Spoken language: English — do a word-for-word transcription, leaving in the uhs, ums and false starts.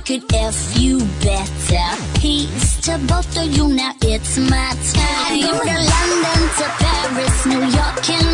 could F you better. Peace to both of you, now it's my time. To London to Paris, New York and